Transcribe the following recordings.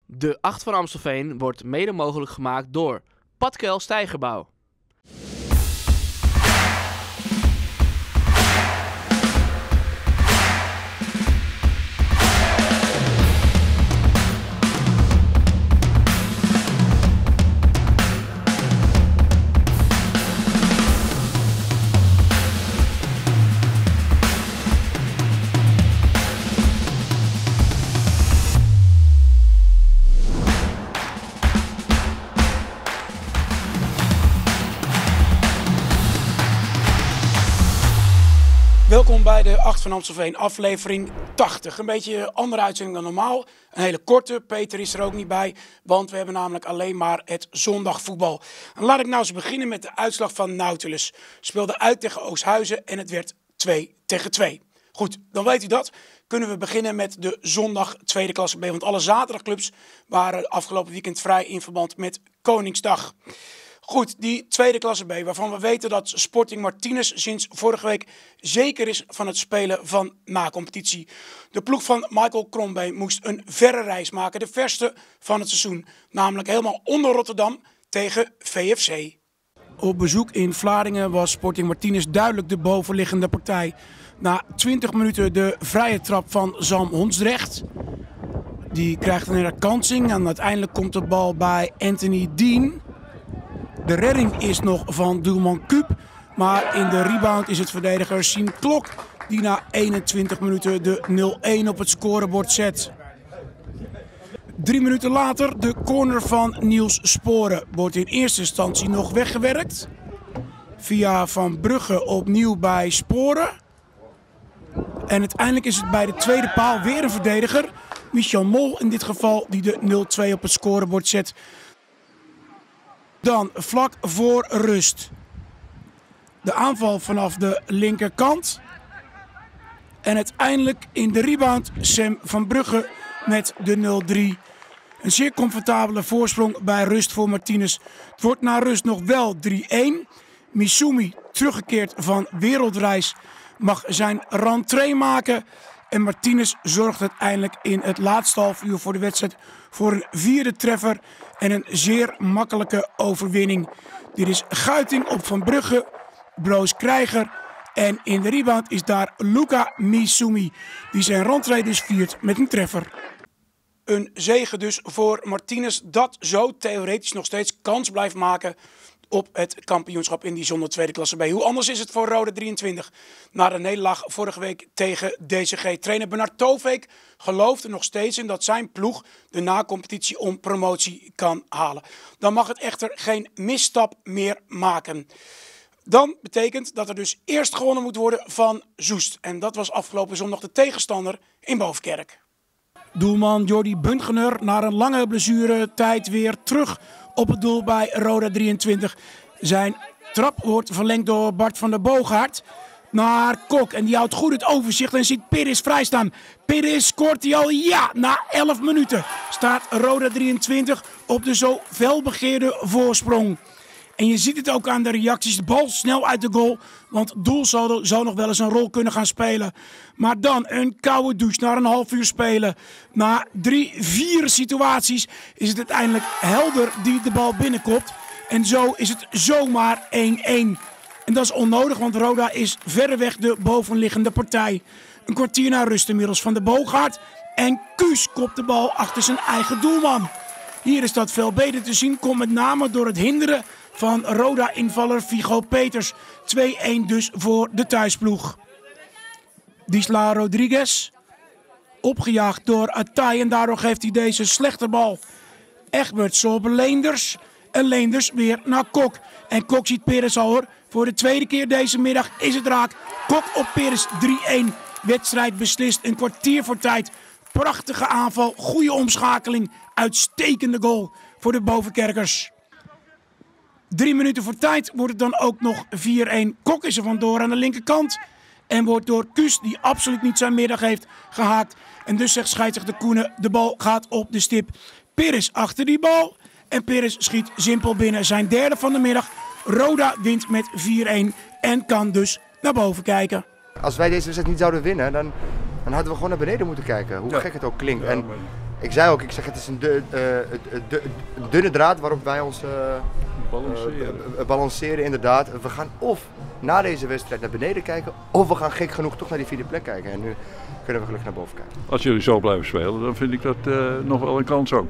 De 8 van Amstelveen wordt mede mogelijk gemaakt door Patkel Steigerbouw. Welkom bij de 8 van Amstelveen, aflevering 80. Een beetje een andere uitzending dan normaal. Een hele korte, Peter is er ook niet bij, want we hebben namelijk alleen maar het zondagvoetbal. En laat ik nou eens beginnen met de uitslag van Nautilus. Speelde uit tegen Oosthuizen en het werd 2-2. Goed, dan weet u dat. Kunnen we beginnen met de zondag tweede klasse B. Want alle zaterdagclubs waren afgelopen weekend vrij in verband met Koningsdag. Goed, die tweede klasse B, waarvan we weten dat Sporting Martinez sinds vorige week zeker is van het spelen van na-competitie. De ploeg van Michael Crombeen moest een verre reis maken, de verste van het seizoen. Namelijk helemaal onder Rotterdam tegen VFC. Op bezoek in Vlaardingen was Sporting Martinez duidelijk de bovenliggende partij. Na 20 minuten de vrije trap van Sam Honsdrecht. Die krijgt een herkansing en uiteindelijk komt de bal bij Anthony Dean. De redding is nog van doelman Kuip, maar in de rebound is het verdediger Siem Klok die na 21 minuten de 0-1 op het scorebord zet. 3 minuten later de corner van Niels Sporen wordt in eerste instantie nog weggewerkt. Via Van Brugge opnieuw bij Sporen. En uiteindelijk is het bij de tweede paal weer een verdediger, Michel Mol in dit geval, die de 0-2 op het scorebord zet. Dan vlak voor rust. De aanval vanaf de linkerkant. En uiteindelijk in de rebound Sam van Brugge met de 0-3. Een zeer comfortabele voorsprong bij rust voor Martinez. Het wordt na rust nog wel 3-1. Misumi, teruggekeerd van wereldreis, mag zijn rentree maken. En Martinez zorgt uiteindelijk in het laatste half uur voor de wedstrijd voor een vierde treffer en een zeer makkelijke overwinning. Dit is Guiting op Van Brugge, Broos Krijger en in de rebound is daar Luca Misumi, die zijn rentree dus viert met een treffer. Een zege dus voor Martinez, dat zo theoretisch nog steeds kans blijft maken op het kampioenschap in die zonder tweede klasse B. Hoe anders is het voor Roda 23? Na de nederlaag vorige week tegen DCG. Trainer Bernard Toveek geloofde nog steeds in dat zijn ploeg de na-competitie om promotie kan halen. Dan mag het echter geen misstap meer maken. Dan betekent dat er dus eerst gewonnen moet worden van Zoest. En dat was afgelopen zondag de tegenstander in Bovenkerk. Doelman Jordi Bungener na een lange blessuretijd weer terug op het doel bij Roda 23. Zijn trap wordt verlengd door Bart van der Boogaard naar Kok. En die houdt goed het overzicht en ziet Pires vrijstaan. Pires scoort hij al, ja, na 11 minuten staat Roda 23 op de zo felbegeerde voorsprong. En je ziet het ook aan de reacties. De bal snel uit de goal. Want doelsaldo zou nog wel eens een rol kunnen gaan spelen. Maar dan een koude douche na een half uur spelen. Na 3-4 situaties is het uiteindelijk Helder die de bal binnenkopt. En zo is het zomaar 1-1. En dat is onnodig, want Roda is verreweg de bovenliggende partij. Een kwartier na rust inmiddels van de Boogaard. En Kuus kopt de bal achter zijn eigen doelman. Hier is dat veel beter te zien. Komt met name door het hinderen van Roda-invaller Figo Peters. 2-1 dus voor de thuisploeg. Disla Rodriguez. Opgejaagd door Atay en daardoor geeft hij deze slechte bal. Egberts op Leenders. En Leenders weer naar Kok. En Kok ziet Pires al hoor. Voor de tweede keer deze middag is het raak. Kok op Pires 3-1. Wedstrijd beslist een kwartier voor tijd. Prachtige aanval, goede omschakeling. Uitstekende goal voor de Bovenkerkers. 3 minuten voor tijd wordt het dan ook nog 4-1. Kok is er vandoor aan de linkerkant. En wordt door Kuus, die absoluut niet zijn middag heeft, gehaakt. En dus zegt scheidsrechter Koenen, de bal gaat op de stip. Pires achter die bal. En Pires schiet simpel binnen. Zijn derde van de middag. Roda wint met 4-1 en kan dus naar boven kijken. Als wij deze wedstrijd niet zouden winnen, dan hadden we gewoon naar beneden moeten kijken. Hoe gek het ook klinkt. Ja, en Ik zei ook, het is een dunne draad waarop wij ons balanceren inderdaad. We gaan of na deze wedstrijd naar beneden kijken, of we gaan gek genoeg toch naar die 4e plek kijken. En nu kunnen we gelukkig naar boven kijken. Als jullie zo blijven spelen, dan vind ik dat nog wel een kans ook.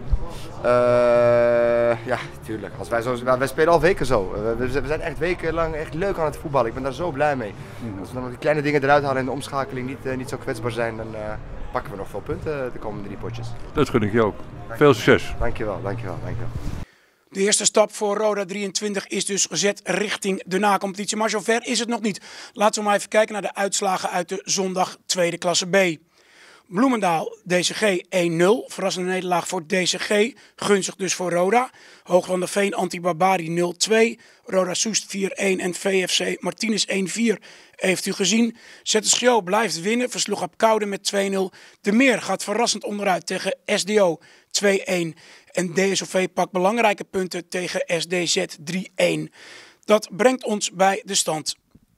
Ja, tuurlijk. Wij spelen al weken zo. We zijn echt wekenlang echt leuk aan het voetballen. Ik ben daar zo blij mee. Als we dan die kleine dingen eruit halen en de omschakeling niet zo kwetsbaar zijn, dan pakken we nog veel punten de komende 3 potjes. Dat gun ik je ook. Veel succes. Dankjewel. De eerste stap voor Roda 23 is dus gezet richting de na-competitie. Maar zover is het nog niet. Laten we maar even kijken naar de uitslagen uit de zondag tweede klasse B. Bloemendaal, DCG 1-0. Verrassende nederlaag voor DCG. Gunstig dus voor Roda. Hooglanderveen, Antibarbari 0-2. Roda Soest 4-1 en VFC Martinez 1-4. Heeft u gezien. Zetterschio blijft winnen. Versloeg Apkoude met 2-0. De Meer gaat verrassend onderuit tegen SDO 2-1. En DSOV pakt belangrijke punten tegen SDZ 3-1. Dat brengt ons bij de stand.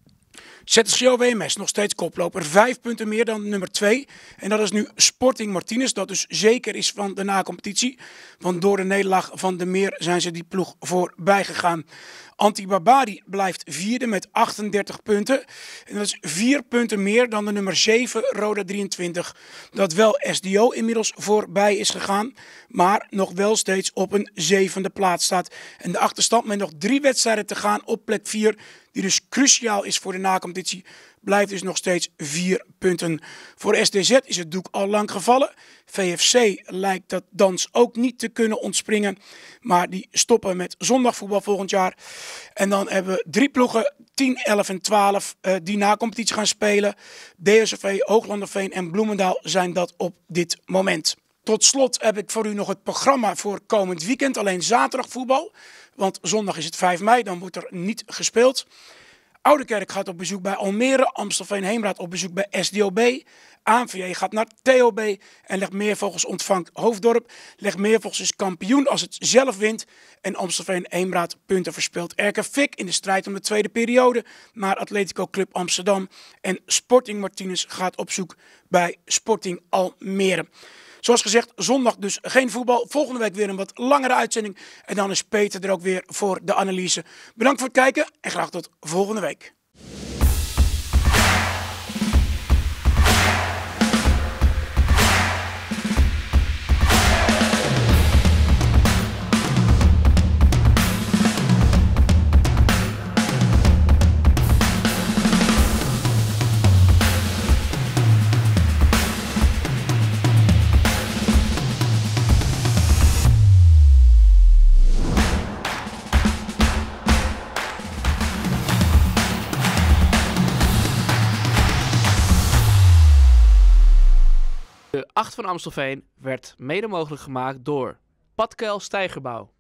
ZSGO WMS nog steeds koploper. 5 punten meer dan nummer 2. En dat is nu Sporting Martinez. Dat dus zeker is van de na-competitie. Want door de nederlaag van de Meer zijn ze die ploeg voorbij gegaan. Antibarbari blijft 4e met 38 punten. En dat is 4 punten meer dan de nummer 7 Roda 23. Dat wel SDO inmiddels voorbij is gegaan. Maar nog wel steeds op een 7e plaats staat. En de achterstand met nog 3 wedstrijden te gaan op plek 4. Die dus cruciaal is voor de na-competitie. Blijft dus nog steeds 4 punten. Voor SDZ is het doek al lang gevallen. VFC lijkt dat dans ook niet te kunnen ontspringen. Maar die stoppen met zondagvoetbal volgend jaar. En dan hebben we 3 ploegen, 10, 11 en 12, die na-competitie gaan spelen. DSOV, Hooglanderveen en Bloemendaal zijn dat op dit moment. Tot slot heb ik voor u nog het programma voor komend weekend. Alleen zaterdag voetbal. Want zondag is het 5 mei, dan wordt er niet gespeeld. Oudekerk gaat op bezoek bij Almere. Amstelveen Heemraad op bezoek bij SDOB. ANVJ gaat naar TOB. En Legmeervogels ontvangt Hoofddorp. Legmeervogels is kampioen als het zelf wint. En Amstelveen Heemraad punten verspeelt. RK Fik in de strijd om de tweede periode naar Atletico Club Amsterdam. En Sporting Martinez gaat op zoek bij Sporting Almere. Zoals gezegd, zondag dus geen voetbal. Volgende week weer een wat langere uitzending. En dan is Peter er ook weer voor de analyse. Bedankt voor het kijken en graag tot volgende week. De 8 van Amstelveen werd mede mogelijk gemaakt door Padkuil Steigerbouw.